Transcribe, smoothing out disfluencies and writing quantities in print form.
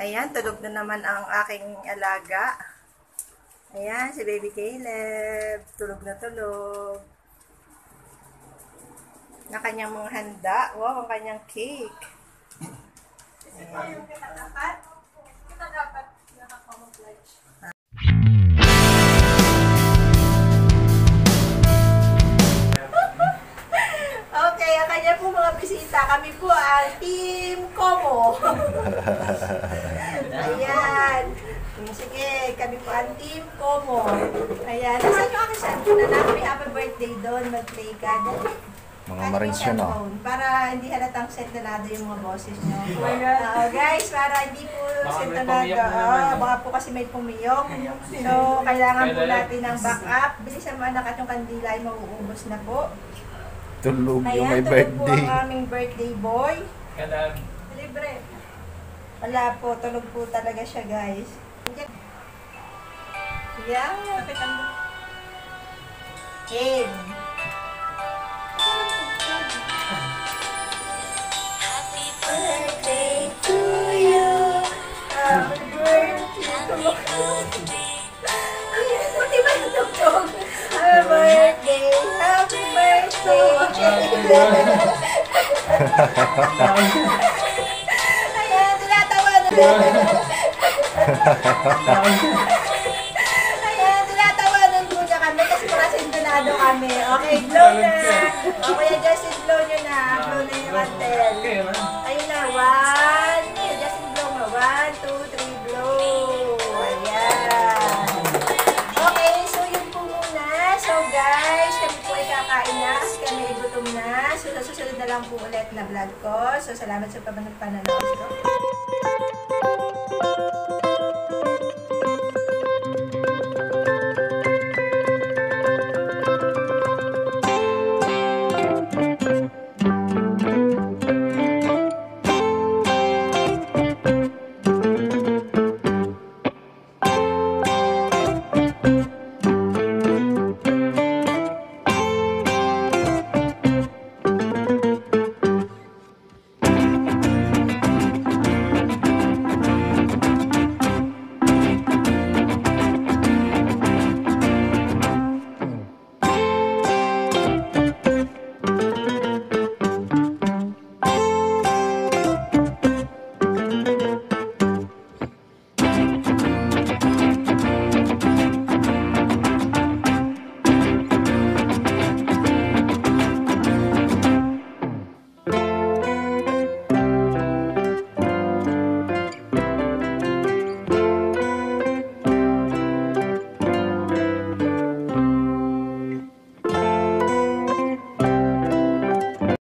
Ayan, tulog na naman ang aking alaga. Ayan, si Baby Caleb. Tulog na tulog. Na kanyang mga handa. Wow, ang kanyang cake. Ayan. Kita dapat nakakamuflage. Okay, ang kanya po mga bisita. Kami po ang Team Como. Ayan. Sige, kami po ang Team Como. Ayan. Nasaan yung aking cellphone na namin? Happy birthday doon. Mag-play ka. Mga marins yun, no? Para hindi halatang sentonado yung mga boses nyo. Guys, para hindi po sentonado. Baka po kasi may pumiyok. So, kailangan po natin ng backup. Bilisan mo anak at yung kandila ay mauubos na po. Tulog yung may Ayan, tulog birthday. po ang aming birthday boy. Kalag. Libre. Wala po, tulog po talaga siya, guys. Yan. Game. Happy birthday to you. Happy birthday to you. Buti ba yung tugtog? Happy birthday. Happy birthday. Ayan, tinatawa na. Ayan, tinatawanan muna kami kasi para sintonado kami. Okay, blow na. O, Kuya Justin, blow nyo na. Blow na yung mantel. Ayun na, 1. Kuya Justin, blow mo. 1, 2, 3, blow. Ayan. Okay, so yun po muna. So guys, kami po ay kakain na kasi kami ay gutom na. So sa susunod na lang po ulit na vlog ko. So salamat sa panonood.